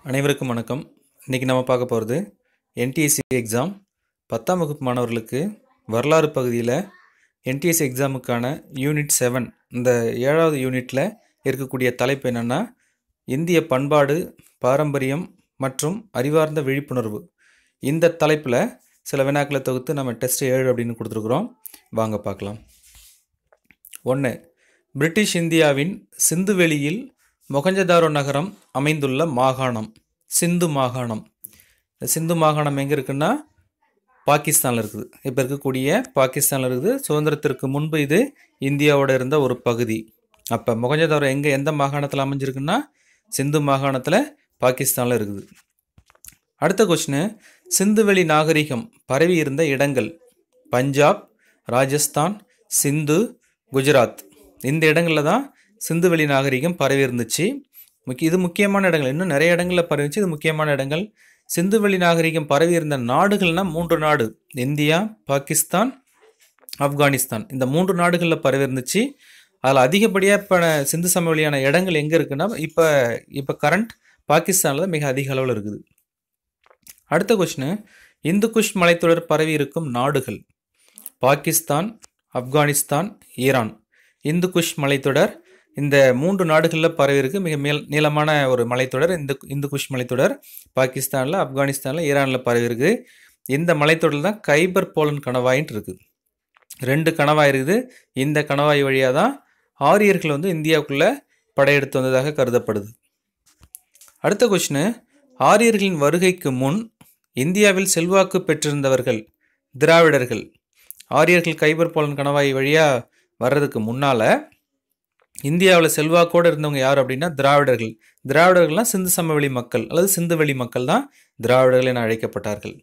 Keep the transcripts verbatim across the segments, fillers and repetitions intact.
அனைவருக்கும் வணக்கம். இன்றைக்கி நம்ம பார்க்க போகிறது என்டிஎஸ்சி எக்ஸாம் பத்தாம் வகுப்பு மாணவர்களுக்கு வரலாறு பகுதியில் என்டிஎஸ்சி எக்ஸாமுக்கான யூனிட் செவன் இந்த ஏழாவது யூனிட்டில் இருக்கக்கூடிய தலைப்பு என்னென்னா இந்திய பண்பாடு, பாரம்பரியம் மற்றும் அறிவார்ந்த விழிப்புணர்வு. இந்த தலைப்பில் சில வினாக்களை தொகுத்து நம்ம டெஸ்ட் ஏழு அப்படின்னு கொடுத்துருக்குறோம். வாங்க பார்க்கலாம். ஒன்று, பிரிட்டிஷ் இந்தியாவின் சிந்துவெளியில் மொஹஞ்சதாரோ நகரம் அமைந்துள்ள மாகாணம் சிந்து மாகாணம். இந்த சிந்து மாகாணம் எங்கே இருக்குன்னா பாகிஸ்தானில் இருக்குது. இப்போ இருக்கக்கூடிய பாகிஸ்தானில் இருக்குது. சுதந்திரத்திற்கு முன்பு இது இந்தியாவோட இருந்த ஒரு பகுதி. அப்போ மொஹஞ்சதாரோ எங்கே எந்த மாகாணத்தில் அமைஞ்சிருக்குன்னா சிந்து மாகாணத்தில் பாகிஸ்தானில் இருக்குது. அடுத்த கொஸ்டின், சிந்துவெளி நாகரிகம் பரவி இருந்த இடங்கள் பஞ்சாப், ராஜஸ்தான், சிந்து, குஜராத். இந்த இடங்களில் தான் சிந்துவெளி நாகரிகம் பரவி இருந்துச்சு. முக்கிய இது முக்கியமான இடங்கள். இன்னும் நிறைய இடங்களில் பரவிச்சு. இது முக்கியமான இடங்கள். சிந்துவெளி நாகரிகம் பரவி இருந்த நாடுகள்னால் மூன்று நாடு, இந்தியா, பாகிஸ்தான், ஆப்கானிஸ்தான். இந்த மூன்று நாடுகளில் பரவி இருந்துச்சு. அதில் அதிகப்படியாக இப்போ சிந்து சமவெளியான இடங்கள் எங்கே இருக்குன்னா இப்போ இப்போ கரண்ட் பாகிஸ்தானில் தான் மிக அதிக அளவில் இருக்குது. அடுத்த கொஸ்டின், இந்து குஷ் மலைத்தொடர் பரவி இருக்கும் நாடுகள் பாகிஸ்தான், ஆப்கானிஸ்தான், ஈரான். இந்து குஷ் மலைத்தொடர் இந்த மூன்று நாடுகளில் பரவி இருக்கு. மிக மேல் நீளமான ஒரு மலைத்தொடர் இந்த இந்து குஷ் மலைத்தொடர் பாகிஸ்தானில், ஆப்கானிஸ்தானில், ஈரானில் பரவி இருக்கு. இந்த மலைத்தொடர் தான் கைபர் போலன் கணவாயின்ட்டு இருக்குது. ரெண்டு கணவாய் இருக்குது. இந்த கணவாய் வழியாக தான் ஆரியர்கள் வந்து இந்தியாவுக்குள்ளே படையெடுத்து வந்ததாக கருதப்படுது. அடுத்த கொஸ்டின், ஆரியர்களின் வருகைக்கு முன் இந்தியாவில் செல்வாக்கு பெற்றிருந்தவர்கள் திராவிடர்கள். ஆரியர்கள் கைபர் போலன் கணவாய் வழியாக வர்றதுக்கு முன்னால் இந்தியாவில் செல்வாக்கோடு இருந்தவங்க யார் அப்படின்னா திராவிடர்கள். திராவிடர்கள்லாம் சிந்து சமவெளி மக்கள் அல்லது சிந்துவெளி மக்கள் தான் திராவிடர்கள் என அழைக்கப்பட்டார்கள்.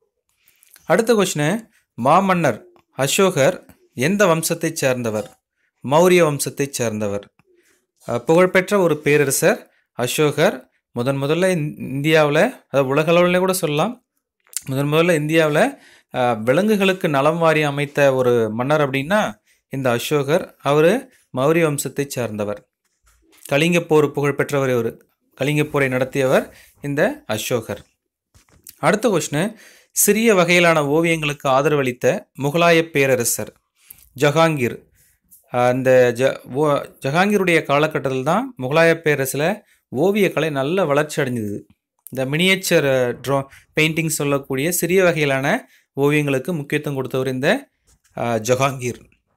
அடுத்த கொஸ்டின், மாமன்னர் அசோகர் எந்த வம்சத்தை சேர்ந்தவர்? மௌரிய வம்சத்தை சேர்ந்தவர். புகழ்பெற்ற ஒரு பேரரசர் அசோகர். முதன் முதல்ல இந்தியாவில், அதாவது உலகளவில் கூட சொல்லலாம், முதன் முதல்ல இந்தியாவில் விலங்குகளுக்கு நலம் வாரி அமைத்த ஒரு மன்னர் அப்படின்னா இந்த அசோகர். அவர் மௌரிய வம்சத்தை சார்ந்தவர். கலிங்க போர் புகழ்பெற்றவர். ஒரு கலிங்க போரை நடத்தியவர் இந்த அசோகர். அடுத்த கொஸ்டின், சிறிய வகையிலான ஓவியங்களுக்கு ஆதரவளித்த முகலாய பேரரசர் ஜஹாங்கீர். அந்த ஜ ஓ ஜஹாங்கீருடைய காலகட்டத்தில் தான் முகலாய பேரரசில் ஓவியக்கலை நல்ல வளர்ச்சி அடைஞ்சது. இந்த மினியேச்சர் ட்ரா பெயிண்டிங் சொல்லக்கூடிய சிறிய வகையிலான ஓவியங்களுக்கு முக்கியத்துவம் கொடுத்தவர் இந்த ஜஹாங்கீர்.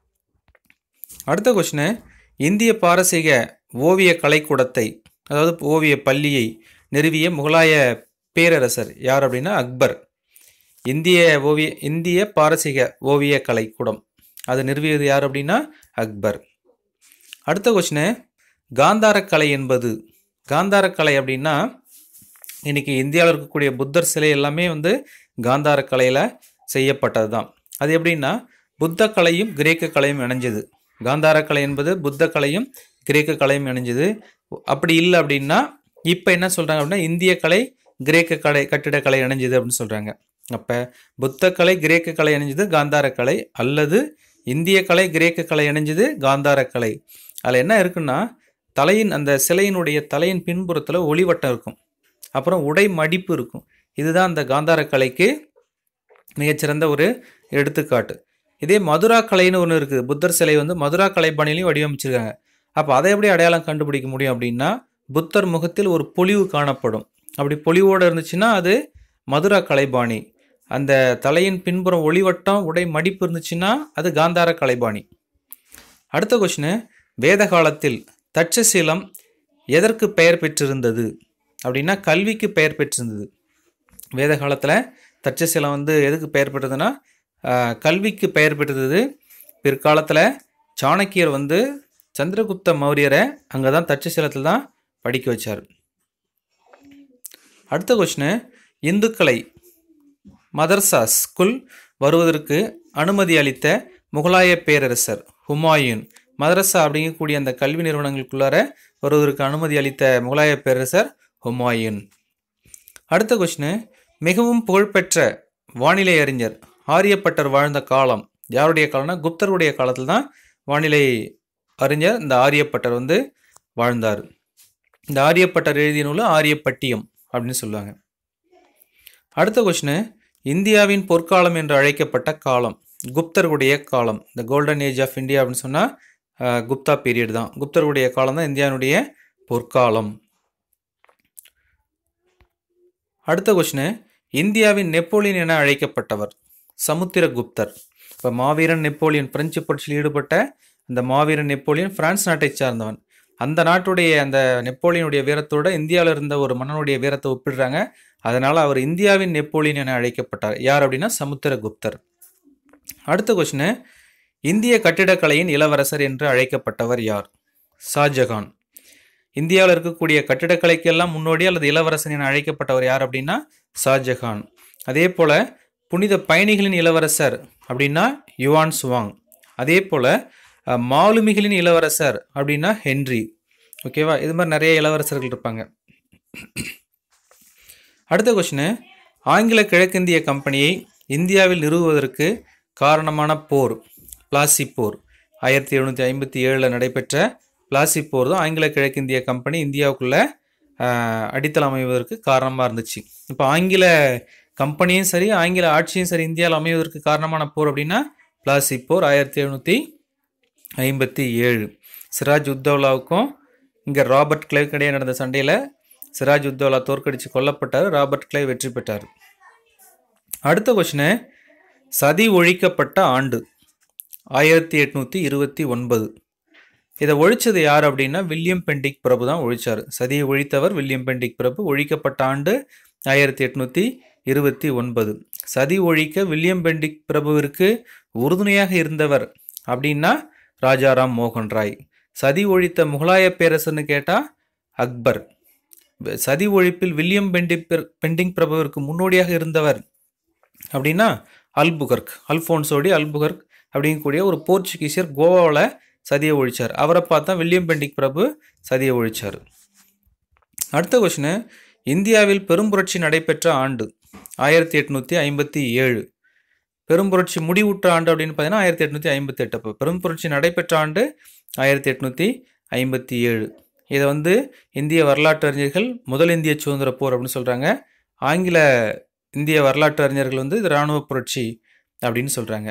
அடுத்த கொஸ்டின், இந்திய பாரசீக ஓவிய கலைக்கூடத்தை அதாவது ஓவிய பள்ளியை நிறுவிய முகலாய பேரரசர் யார் அப்படின்னா அக்பர். இந்திய ஓவிய இந்திய பாரசீக ஓவிய கலைக்கூடம் அது நிறுவியது யார் அப்படின்னா அக்பர். அடுத்த கொஸ்டின், காந்தாரக்கலை என்பது. காந்தாரக்கலை அப்படின்னா இன்னைக்கு இந்தியாவில் இருக்கக்கூடிய புத்தர் சிலை எல்லாமே வந்து காந்தாரக்கலையில் செய்யப்பட்டது தான். அது எப்படின்னா புத்த கலையும் கிரேக்க கலையும் இணைஞ்சது. காந்தாரக்கலை என்பது புத்த கலையும் கிரேக்க கலையும் இணைஞ்சது. அப்படி இல்லை அப்படின்னா இப்போ என்ன சொல்கிறாங்க அப்படின்னா இந்திய கலை கிரேக்க கலை கட்டிடக்கலை இணைஞ்சது அப்படின்னு சொல்கிறாங்க. அப்போ புத்த கலை கிரேக்க கலை இணைஞ்சது காந்தாரக்கலை, அல்லது இந்திய கலை கிரேக்க கலை இணைஞ்சது காந்தாரக்கலை. அதில் என்ன இருக்குன்னா தலையின் அந்த சிலையினுடைய தலையின் பின்புறத்தில் ஒளிவட்டம் இருக்கும், அப்புறம் உடை மடிப்பு இருக்கும். இதுதான் அந்த காந்தாரக்கலைக்கு மிகச்சிறந்த ஒரு எடுத்துக்காட்டு. இதே மதுரா கலைன்னு ஒன்று இருக்குது. புத்தர் சிலை வந்து மதுரா கலைப்பாணிலையும் வடிவமைச்சிருக்காங்க. அப்போ அதை எப்படி அடையாளம் கண்டுபிடிக்க முடியும் அப்படின்னா புத்தர் முகத்தில் ஒரு பொலிவு காணப்படும். அப்படி பொலிவோடு இருந்துச்சுன்னா அது மதுரா கலைபாணி. அந்த தலையின் பின்புறம் ஒளிவட்டம் உடை மடிப்பு இருந்துச்சுன்னா அது காந்தார கலைபாணி. அடுத்த கொஸ்டின், வேத காலத்தில் தட்சசீலம் எதற்கு பெயர் பெற்றிருந்தது அப்படின்னா கல்விக்கு பெயர் பெற்றிருந்தது. வேத காலத்தில் தட்சசீலம் வந்து எதுக்கு பெயர் பெற்றதுன்னா கல்விக்கு பெயர் பெற்றது. பிற்காலத்தில் சாணக்கியர் வந்து சந்திரகுப்த மௌரியரை அங்கே தான் தட்சசீலத்தில் தான் படிக்க வச்சார். அடுத்த கொஸ்டின், இந்துக்களை மதர்சா ஸ்கூல் வருவதற்கு அனுமதி அளித்த முகலாய பேரரசர் ஹுமாயூன். மதரசா அப்படிங்கக்கூடிய அந்த கல்வி நிறுவனங்களுக்குள்ளார வருவதற்கு அனுமதி அளித்த முகலாய பேரரசர் ஹுமாயூன். அடுத்த கொஸ்டின், மிகவும் புகழ்பெற்ற வானிலை அறிஞர் ஆரியப்பட்டர் வாழ்ந்த காலம் யாருடைய காலம்னா குப்தருடைய காலத்தில் தான் வானிலை அறிஞர் இந்த ஆரியப்பட்டர் வந்து வாழ்ந்தார். இந்த ஆரியப்பட்டர் எழுதிய நூல் ஆரியப்பட்டியம் அப்படின்னு சொல்லுவாங்க. அடுத்த கொஸ்டின், இந்தியாவின் பொற்காலம் என்று அழைக்கப்பட்ட காலம், குப்தர்களுடைய காலம், இந்த கோல்டன் ஏஜ் ஆஃப் இந்தியா அப்படின்னு சொன்னால் குப்தா பீரியட் தான். குப்தர்களுடைய காலம் தான் இந்தியாவுடைய பொற்காலம். அடுத்த கொஸ்டின், இந்தியாவின் நெப்போலியன் என அழைக்கப்பட்டவர், சமுத்திரகுப்தர். இப்போ மாவீரன் நெப்போலியன், பிரெஞ்சு புரட்சியில் ஈடுபட்ட அந்த மாவீரன் நெப்போலியன் பிரான்ஸ் நாட்டை சார்ந்தவன். அந்த நாட்டுடைய அந்த நெப்போலியனுடைய வீரத்தோட இந்தியாவில் இருந்த ஒரு மன்னனுடைய வீரத்தை ஒப்பிடுறாங்க. அதனால் அவர் இந்தியாவின் நெப்போலியன் என அழைக்கப்பட்டார். யார் அப்படின்னா சமுத்திரகுப்தர். அடுத்த கொஸ்டின், இந்திய கட்டிடக்கலையின் இளவரசர் என்று அழைக்கப்பட்டவர் யார்? ஷாஜகான். இந்தியாவில் இருக்கக்கூடிய கட்டிடக்கலைக்கெல்லாம் முன்னோடி அல்லது இளவரசன் என அழைக்கப்பட்டவர் யார் அப்படின்னா ஷாஜகான். அதே போல புனித பயணிகளின் இளவரசர் அப்படின்னா யுவான் சுவாங். அதே போல மாலுமிகளின் இளவரசர் அப்படின்னா ஹென்றி. ஓகேவா, இது மாதிரி நிறைய இளவரசர்கள் இருப்பாங்க. அடுத்த கொஸ்டின், ஆங்கில கிழக்கிந்திய கம்பெனியை இந்தியாவில் நிறுவுவதற்கு காரணமான போர் பிளாசி போர். ஆயிரத்தி எழுநூற்றி ஐம்பத்தி ஏழில் நடைபெற்ற பிளாசி போர் தான் ஆங்கில கிழக்கிந்திய கம்பெனி இந்தியாவுக்குள்ள அடித்தளம் அமைவதற்கு காரணமாக இருந்துச்சு. இப்போ ஆங்கில கம்பெனியும் சரி ஆங்கில ஆட்சியும் சரி இந்தியாவில் அமைவதற்கு காரணமான போர் அப்படின்னா பிளாசி போர் ஆயிரத்தி எழுநூற்றி ஐம்பத்தி ஏழு. சிராஜ் உத்தவ்லாவுக்கும் இங்கே ராபர்ட் கிளைவ் இடையே நடந்த சண்டையில் சிராஜ் உத்தவ்லா தோற்கடித்து கொல்லப்பட்டார், ராபர்ட் கிளைவ் வெற்றி பெற்றார். அடுத்த கொஸ்டின், சதி ஒழிக்கப்பட்ட ஆண்டு ஆயிரத்தி எட்நூற்றி இருபத்தி ஒன்பது. இதை ஒழிச்சது யார் அப்படின்னா வில்லியம் பெண்டிக் பிரபு தான் ஒழிச்சார். சதியை ஒழித்தவர் வில்லியம் பெண்டிக் பிரபு. ஒழிக்கப்பட்ட ஆண்டு ஆயிரத்தி எட்நூற்றி இருபத்தி ஒன்பது. சதி ஒழிக்க வில்லியம் பெண்டிக் பிரபுவிற்கு உறுதுணையாக இருந்தவர் அப்படின்னா ராஜாராம் மோகன் ராய். சதி ஒழித்த முகலாய பேரரசர்னு கேட்டால் அக்பர். சதி ஒழிப்பில் வில்லியம் பெண்டிக் பெண்டிங் பிரபுவிற்கு முன்னோடியாக இருந்தவர் அப்படின்னா அல்புகர்க், அல்போன்சோடி அல்புகர்க் அப்படிங்கக்கூடிய ஒரு போர்ச்சுகீசியர் கோவாவில் சதியை ஒழிச்சார். அவரை பார்த்தா வில்லியம் பெண்டிக் பிரபு சதியை ஒழிச்சார். அடுத்த கொஸ்டின், இந்தியாவில் பெரும்புரட்சி நடைபெற்ற ஆண்டு ஆயிரத்தி எட்நூற்றி ஐம்பத்தி ஏழு. பெரும்புரட்சி முடிவுற்ற ஆண்டு அப்படின்னு பார்த்தீங்கன்னா ஆயிரத்தி எட்நூற்றி ஐம்பத்தி எட்டு. அப்போ பெரும்புரட்சி நடைபெற்ற ஆண்டு ஆயிரத்தி எட்நூற்றி ஐம்பத்தி ஏழு. இதை வந்து இந்திய வரலாற்று அறிஞர்கள் முதல் இந்திய சுதந்திர போர் அப்படின்னு சொல்கிறாங்க. ஆங்கில இந்திய வரலாற்று அறிஞர்கள் வந்து இது இராணுவ புரட்சி அப்படின்னு சொல்கிறாங்க,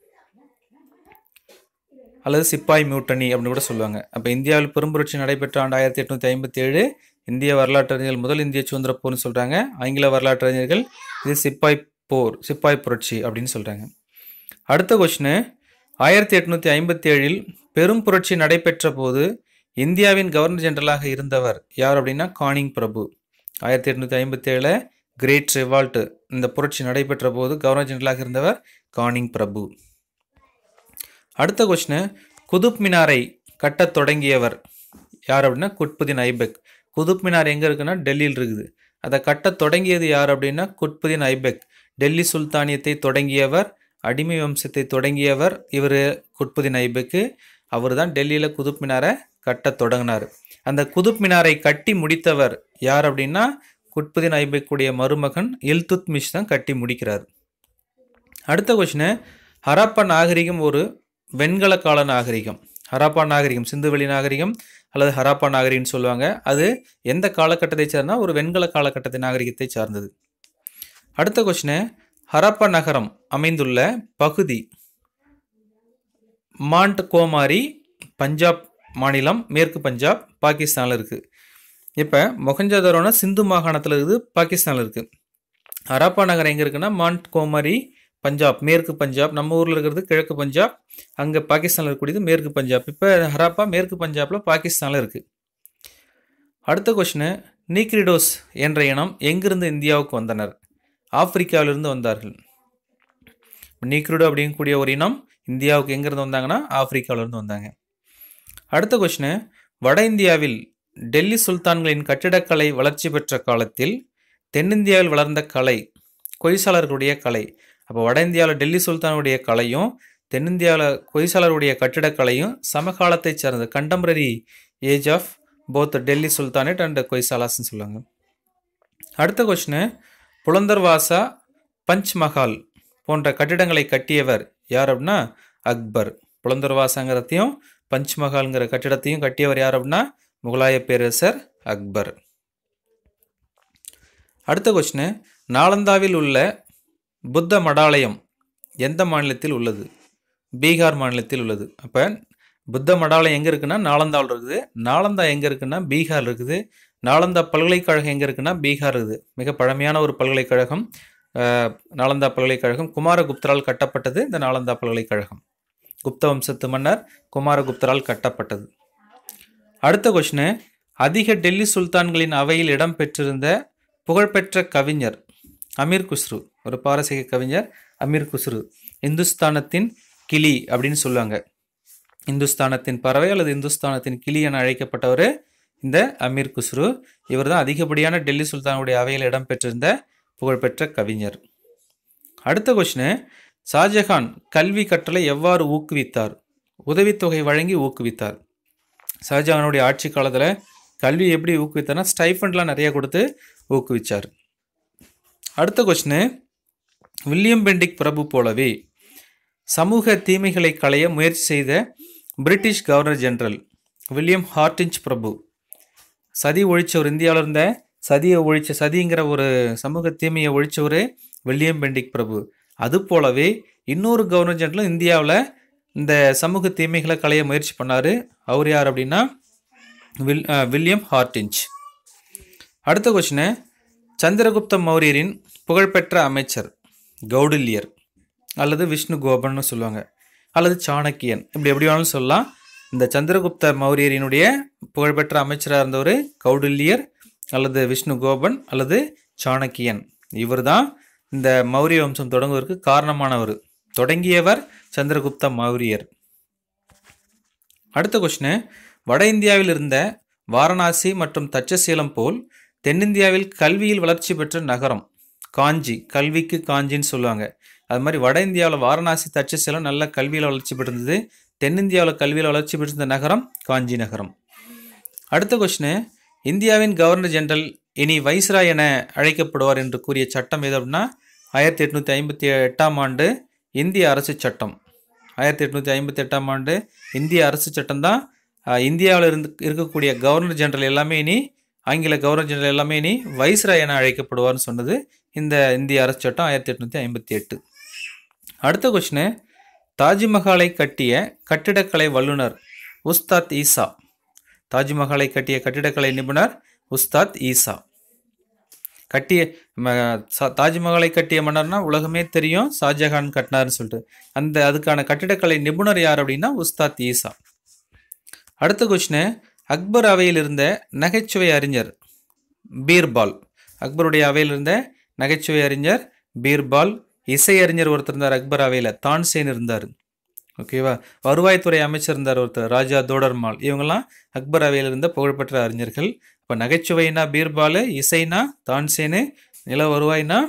அல்லது சிப்பாய் மியூட்டனி அப்படின்னு கூட சொல்லுவாங்க. அப்போ இந்தியாவில் பெரும்புரட்சி நடைபெற்ற ஆண்டு ஆயிரத்தி எட்நூற்றி ஐம்பத்தி ஏழு. இந்திய வரலாற்று அறிஞர்கள் முதல் இந்திய சுதந்திர போர்னு சொல்கிறாங்க. ஆங்கில வரலாற்று அறிஞர்கள் இது சிப்பாய் போர், சிப்பாய் புரட்சி அப்படின்னு சொல்கிறாங்க. அடுத்த கொஸ்டின், ஆயிரத்தி எட்நூற்றி ஐம்பத்தி ஏழில் பெரும் புரட்சி நடைபெற்ற போது இந்தியாவின் கவர்னர் ஜெனரலாக இருந்தவர் யார் அப்படின்னா கானிங் பிரபு. ஆயிரத்தி எட்நூற்றி ஐம்பத்தி ஏழில் கிரேட் ரிவால்ட் இந்த புரட்சி நடைபெற்ற போது கவர்னர் ஜெனரலாக இருந்தவர் கானிங் பிரபு. அடுத்த கொஸ்டின், குதுப் மினாரை கட்டத் தொடங்கியவர் யார் அப்படின்னா குத்புதீன் ஐபக். குதுப் மினார் எங்கே இருக்குன்னா டெல்லியில் இருக்குது. அதை கட்டத் தொடங்கியது யார் அப்படின்னா குத்புதீன் ஐபக். டெல்லி சுல்தானியத்தை தொடங்கியவர், அடிமை வம்சத்தை தொடங்கியவர் இவர் குத்புதீன் ஐபக்கு. அவர் தான் டெல்லியில் குதுப் மினாரை கட்ட தொடங்கினார். அந்த குதுப் மினாரை கட்டி முடித்தவர் யார் அப்படின்னா குத்புதீன் ஐபக்குடைய மருமகன் இல்துத்மிஷ் தான் கட்டி முடிக்கிறார். அடுத்த கொஸ்டின், ஹராப்பா நாகரிகம் ஒரு வெண்கல கால நாகரிகம். ஹராப்பா நாகரிகம் சிந்துவெளி நாகரிகம் அல்லது ஹராப்பா நாகரிகம்னு சொல்லுவாங்க. அது எந்த காலகட்டத்தை சார்ந்தா ஒரு வெண்கல காலகட்டத்தை நாகரிகத்தை சார்ந்தது. அடுத்த கொஸ்டின், ஹராப்பா நகரம் அமைந்துள்ள பகுதி மாண்ட் கோமாரி, பஞ்சாப் மாநிலம், மேற்கு பஞ்சாப், பாகிஸ்தானில் இருக்குது. இப்போ மொஹஞ்சதாரோனா சிந்து மாகாணத்தில் இருக்குது, பாகிஸ்தானில் இருக்குது. ஹராப்பா நகரம் எங்கே இருக்குன்னா மாண்ட் கோமாரி, பஞ்சாப், மேற்கு பஞ்சாப். நம்ம ஊரில் இருக்கிறது கிழக்கு பஞ்சாப், அங்கே பாகிஸ்தானில் இருக்கக்கூடியது மேற்கு பஞ்சாப். இப்போ ஹராப்பா மேற்கு பஞ்சாபில் பாகிஸ்தானில் இருக்குது. அடுத்த கொஸ்டின், நீக்ரிடோஸ் என்ற இனம் எங்கிருந்து இந்தியாவுக்கு வந்தனர்? ஆப்பிரிக்காவிலிருந்து வந்தார்கள். நீக்ரிடோ அப்படிங்கக்கூடிய ஒரு இனம் இந்தியாவுக்கு எங்கேருந்து வந்தாங்கன்னா ஆப்பிரிக்காவிலிருந்து வந்தாங்க. அடுத்த கொஸ்டின், வட இந்தியாவில் டெல்லி சுல்தான்களின் கட்டிடக்கலை வளர்ச்சி பெற்ற காலத்தில் தென்னிந்தியாவில் வளர்ந்த கலை கொய்சாளர்களுடைய கலை. அப்போ வட இந்தியாவில் டெல்லி சுல்தானுடைய கலையும் தென்னிந்தியாவில் கொய்சாளருடைய கட்டிடக்கலையும் சமகாலத்தை சார்ந்தது. Contemporary age of both Delhi sultanate and கொய்சாலாஸ்ன்னு சொல்லுவாங்க. அடுத்த கொஸ்டின், புலந்தர்வாசா, பஞ்ச் மஹால் போன்ற கட்டிடங்களை கட்டியவர் யார் அப்படின்னா அக்பர். புலந்தர்வாசாங்கிறதையும் பஞ்ச் மஹால்ங்கிற கட்டிடத்தையும் கட்டியவர் யார் அப்படின்னா முகலாய பேரரசர் அக்பர். அடுத்த கொஸ்டின், நாலந்தாவில் உள்ள புத்த மடாலயம் எந்த மாநிலத்தில் உள்ளது? பீகார் மாநிலத்தில் உள்ளது. அப்போ புத்த மடாலயம் எங்கே இருக்குன்னா நாலந்தாவில் இருக்குது. நாலந்தா எங்கே இருக்குன்னா பீகார் இருக்குது. நாலந்தா பல்கலைக்கழகம் எங்கே இருக்குன்னா பீகார் இருக்குது. மிக பழமையான ஒரு பல்கலைக்கழகம் நாலந்தா பல்கலைக்கழகம். குமாரகுப்தரால் கட்டப்பட்டது இந்த நாலந்தா பல்கலைக்கழகம். குப்த வம்சத்து மன்னர் குமாரகுப்தரால் கட்டப்பட்டது. அடுத்த கொஸ்டின், அதிக டெல்லி சுல்தான்களின் அவையில் இடம் பெற்றிருந்த புகழ்பெற்ற கவிஞர் அமீர் குஸ்ரு. ஒரு பாரசீக கவிஞர் அமீர் குஸ்ரு. இந்துஸ்தானத்தின் கிளி அப்படின்னு சொல்லுவாங்க. இந்துஸ்தானத்தின் பறவை அல்லது இந்துஸ்தானத்தின் கிளி என அழைக்கப்பட்டவர் இந்த அமீர் குஸ்ரு. இவர் தான் அதிகப்படியான டெல்லி சுல்தானுடைய அவையில் இடம் பெற்றிருந்த புகழ்பெற்ற கவிஞர். அடுத்த கொஸ்டின், ஷாஜகான் கல்வி கற்றலை எவ்வாறு ஊக்குவித்தார்? உதவித்தொகை வழங்கி ஊக்குவித்தார். ஷாஜகானுடைய ஆட்சி காலத்தில் கல்வி எப்படி ஊக்குவித்தார்னா ஸ்டைஃபண்ட்லாம் நிறைய கொடுத்து ஊக்குவிச்சார். அடுத்த கொஸ்டின், வில்லியம் பெண்டிக் பிரபு போலவே சமூக தீமைகளை களைய முயற்சி செய்த British governor general William Hardinge பிரபு. சதி ஒழிச்சவர், இந்தியாவில் இருந்த சதியை ஒழிச்ச சதிங்கிற ஒரு சமூக தீமையை ஒழிச்சவர் வில்லியம் பெண்டிக் பிரபு. அது போலவே இன்னொரு கவர்னர் ஜெனரலும் இந்தியாவில் இந்த சமூக தீமைகளை களைய முயற்சி பண்ணார். அவர் யார் அப்படின்னா வில் வில்லியம் ஹார்டிஞ்ச். அடுத்த கொஸ்டின், சந்திரகுப்த மௌரியரின் புகழ்பெற்ற அமைச்சர் கௌடில்யர் அல்லது விஷ்ணு கோபன்னு சொல்லுவாங்க, அல்லது சாணக்கியன், இப்படி எப்படி வேணாலும் சொல்லலாம். இந்த சந்திரகுப்த மௌரியரினுடைய புகழ்பெற்ற அமைச்சராக இருந்தவர் கௌடில்யர் அல்லது விஷ்ணு கோபன் அல்லது சாணக்கியன். இவர் தான் இந்த மௌரிய வம்சம் தொடங்குவதற்கு காரணமானவர். தொடங்கியவர் சந்திரகுப்த மௌரியர். அடுத்த கொஸ்டின், வட இந்தியாவில் இருந்த வாரணாசி மற்றும் தட்சசீலம் போல் தென்னிந்தியாவில் கல்வியில் வளர்ச்சி பெற்ற நகரம் காஞ்சி. கல்விக்கு காஞ்சின்னு சொல்லுவாங்க. அது மாதிரி வட இந்தியாவில் வாரணாசி தட்சசீலம் நல்ல கல்வியில் வளர்ச்சி பெற்றிருந்தது. தென்னிந்தியாவில் கல்வியில் வளர்ச்சி பெற்றிருந்த நகரம் காஞ்சி நகரம். அடுத்த கொஸ்டின், இந்தியாவின் கவர்னர் ஜெனரல் இனி வைஸ்ராய் என அழைக்கப்படுவார் என்று கூறிய சட்டம் எது அப்படின்னா ஆயிரத்தி எட்நூற்றி ஐம்பத்தி எட்டாம் ஆண்டு இந்திய அரசு சட்டம். ஆயிரத்தி எட்நூற்றி ஐம்பத்தி எட்டாம் ஆண்டு இந்திய அரசு சட்டம் தான் இந்தியாவில் இருந்து இருக்கக்கூடிய கவர்னர் ஜெனரல் எல்லாமே இனி ஆங்கில கவர்னர் ஜெனரல் எல்லாமே இனி வைஸ்ராய் என அழைக்கப்படுவார்னு சொன்னது இந்த இந்திய அரசு சட்டம் ஆயிரத்தி எட்நூற்றி ஐம்பத்தி எட்டு. அடுத்த கொஸ்டின், தாஜ்மஹாலை கட்டிய கட்டிடக்கலை வல்லுனர் உஸ்தாத் ஈசா. தாஜ்மஹாலை கட்டிய கட்டிடக்கலை நிபுணர் உஸ்தாத் ஈசா. கட்டிய தாஜ்மஹாலை கட்டிய மன்னர்னா உலகமே தெரியும் ஷாஜகான் கட்டினார்னு சொல்லிட்டு. அந்த அதுக்கான கட்டிடக்கலை நிபுணர் யார் அப்படின்னா உஸ்தாத் ஈசா. அடுத்த கொஸ்டின், அக்பர் அவையில் இருந்த நகைச்சுவை அறிஞர் பீர்பால். அக்பருடைய அவையில் இருந்த நகைச்சுவை அறிஞர் பீர்பால். இசை அறிஞர் ஒருத்தர் இருந்தார் அக்பர் அவையில், தான்சேன் இருந்தார். ஓகேவா. வருவாய்த்துறை அமைச்சர் இருந்தார் ஒருத்தர் ராஜா தோடர்மால். இவங்கெல்லாம் அக்பர் அவையில் இருந்த புகழ்பெற்ற அறிஞர்கள். இப்போ நகைச்சுவைனா பீர்பால், இசைனா தான்சேனு, நில வருவாய்னா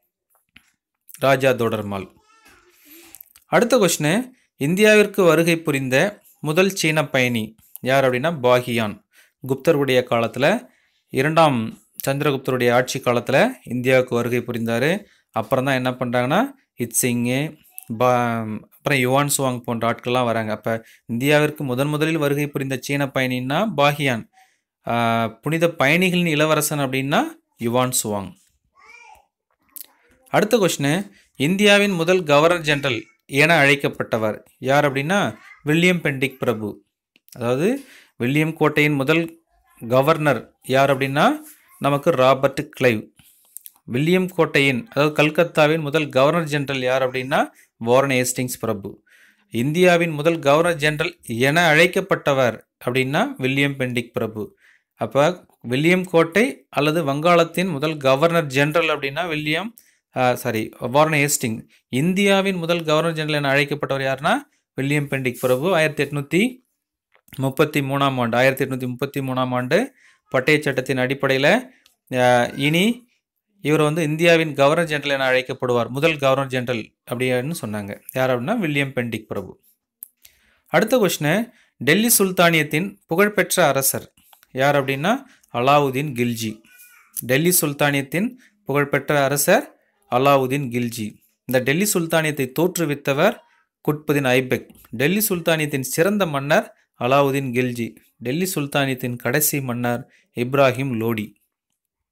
ராஜா தோடர்மால். அடுத்த கொஸ்டின், இந்தியாவிற்கு வருகை புரிந்த முதல் சீன பயணி யார் அப்படின்னா பாகியான். குப்தருடைய காலத்தில், இரண்டாம் சந்திரகுப்தருடைய ஆட்சி காலத்தில் இந்தியாவுக்கு வருகை புரிந்தார். அப்புறம் தான் என்ன பண்ணுறாங்கன்னா இட்சிங்கு பா அப்புறம் யுவான் சுவாங் போன்ற ஆட்கள்லாம் வராங்க. அப்போ இந்தியாவிற்கு முதன் முதலில் வருகை புரிந்த சீன பயணின்னா பாகியான். புனித பயணிகளின் இளவரசன் அப்படின்னா யுவான் சுவாங். அடுத்த கொஸ்டின், இந்தியாவின் முதல் கவர்னர் ஜெனரல் என அழைக்கப்பட்டவர் யார் அப்படின்னா வில்லியம் பெண்டிக் பிரபு. அதாவது வில்லியம் கோட்டையின் முதல் கவர்னர் யார் அப்படின்னா நமக்கு ராபர்ட் கிளைவ். வில்லியம் கோட்டையின் அதாவது கல்கத்தாவின் முதல் கவர்னர் ஜெனரல் யார் அப்படின்னா வாரன் ஹேஸ்டிங்ஸ் பிரபு. இந்தியாவின் முதல் கவர்னர் ஜெனரல் என அழைக்கப்பட்டவர் அப்படின்னா வில்லியம் பெண்டிக் பிரபு. அப்போ வில்லியம் கோட்டை அல்லது வங்காளத்தின் முதல் கவர்னர் ஜெனரல் அப்படின்னா வில்லியம் சாரி வாரன் ஹேஸ்டிங். இந்தியாவின் முதல் கவர்னர் ஜெனரல் என அழைக்கப்பட்டவர் யாருன்னா வில்லியம் பெண்டிக் பிரபு. ஆயிரத்தி எட்நூற்றி முப்பத்தி மூணாம் ஆண்டு ஆயிரத்தி எட்நூற்றி முப்பத்தி மூணாம் ஆண்டு பட்டய சட்டத்தின் அடிப்படையில் இனி இவர் வந்து இந்தியாவின் கவர்னர் ஜெனரல் என அழைக்கப்படுவார், முதல் கவர்னர் ஜெனரல் அப்படின்னு சொன்னாங்க. யார் அப்படின்னா வில்லியம் பெண்டிக் பிரபு. அடுத்த கொஸ்டின், டெல்லி சுல்தானியத்தின் புகழ்பெற்ற அரசர் யார் அப்படின்னா அலாவுதீன் கில்ஜி. டெல்லி சுல்தானியத்தின் புகழ்பெற்ற அரசர் அலாவுதீன் கில்ஜி. இந்த டெல்லி சுல்தானியத்தை தோற்றுவித்தவர் குட்புதீன் ஐபக். டெல்லி சுல்தானியத்தின் சிறந்த மன்னர் அலாவுதீன் கில்ஜி. டெல்லி சுல்தானியத்தின் கடைசி மன்னர் இப்ராஹிம் லோடி.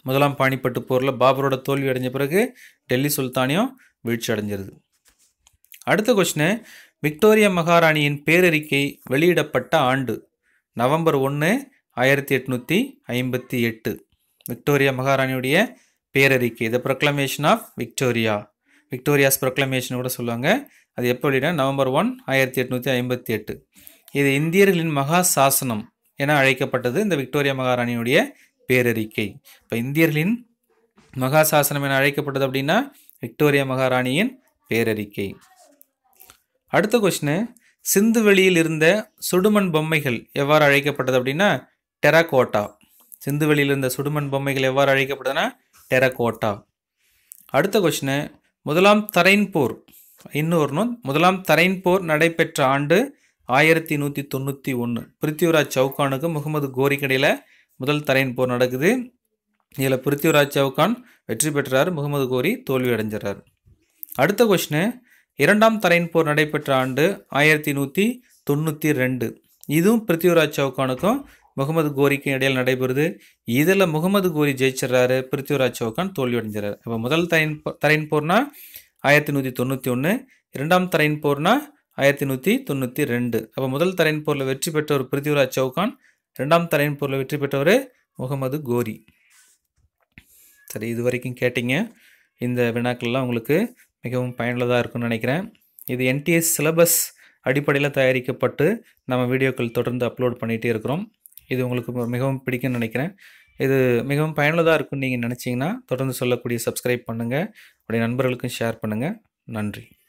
முதலாம் பானிப்பட்டு போரில் பாபரோட தோல்வி அடைஞ்ச பிறகு டெல்லி சுல்தானியம் வீழ்ச்சி அடைஞ்சிருது. அடுத்த கொஸ்டின், விக்டோரியா மகாராணியின் பேரறிக்கை வெளியிடப்பட்ட ஆண்டு. நவம்பர் ஒன்று ஆயிரத்தி எட்நூற்றி ஐம்பத்தி எட்டு. விக்டோரியா மகாராணியுடைய பேரறிக்கை, the proclamation of Victoria, Victoria's proclamation கூட சொல்லுவாங்க. அது எப்போ வெளியிட, நவம்பர் ஒன் ஆயிரத்தி எட்நூற்றி ஐம்பத்தி எட்டு. இது இந்தியர்களின் மகா சாசனம் என அழைக்கப்பட்டது இந்த விக்டோரியா மகாராணியுடைய பேரறிக்கை. இப்போ இந்தியர்களின் மகா சாசனம் என அழைக்கப்பட்டது அப்படின்னா விக்டோரியா மகாராணியின் பேரறிக்கை. அடுத்த கொஸ்டின், சிந்து வெளியில் இருந்த சுடுமண் பொம்மைகள் எவ்வாறு அழைக்கப்பட்டது அப்படின்னா டெரகோட்டா. சிந்து வெளியில் இருந்த சுடுமண் பொம்மைகள் எவ்வாறு அழைக்கப்பட்டதுன்னா டெரகோட்டா. அடுத்த கொஸ்டின், முதலாம் தரைன் போர் இன்னும் வரணும். முதலாம் தரைன் போர் நடைபெற்ற ஆண்டு ஆயிரத்தி நூற்றி தொண்ணூற்றி ஒன்று. பிருத்திவிராஜ் சவுகானுக்கு முகமது கோரிக்கு இடையில் முதல் தரைன் போர் நடக்குது. இதில் பிருத்திவிராஜ் சவுகான் வெற்றி பெற்றார், முகமது கோரி தோல்வி அடைஞ்சார். அடுத்த கொஸ்டின், இரண்டாம் தரைன் போர் நடைபெற்ற ஆண்டு ஆயிரத்தி நூற்றி தொண்ணூற்றி ரெண்டு. இதுவும் பிருத்திவிராஜ் சவுகானுக்கும் முகமது கோரிக்கும் இடையில் நடைபெறுது. இதில் முகமது கோரி ஜெயிச்சிடறாரு, பிருத்திவிராஜ் சவுகான் தோல்வி அடைஞ்சார். இப்போ முதல் தரைன் தரைன் போர்னா ஆயிரத்தி நூற்றி தொண்ணூற்றி ஒன்று, இரண்டாம் தரைன் போர்னா ஆயிரத்தி நூற்றி தொண்ணூற்றி ரெண்டு. அப்போ முதல் தரைன் போரில் வெற்றி பெற்றவர் பிருத்திவிராஜ் சவுகான், ரெண்டாம் தரைன் போரில் வெற்றி பெற்றவர் முகமது கோரி. சரி, இது வரைக்கும் கேட்டிங்க. இந்த வினாக்கள்லாம் உங்களுக்கு மிகவும் பயனுள்ளதாக இருக்கும்னு நினைக்கிறேன். இது என்டிஎஸ் சிலபஸ் அடிப்படையில் தயாரிக்கப்பட்டு நம்ம வீடியோக்கள் தொடர்ந்து அப்லோட் பண்ணிகிட்டே இருக்கிறோம். இது உங்களுக்கு மிகவும் பிடிக்கும்னு நினைக்கிறேன். இது மிகவும் பயனுள்ளதாக இருக்குன்னு நீங்கள் நினச்சிங்கன்னா தொடர்ந்து சொல்லக்கூடிய சப்ஸ்கிரைப் பண்ணுங்கள், உடைய நண்பர்களுக்கும் ஷேர் பண்ணுங்கள். நன்றி.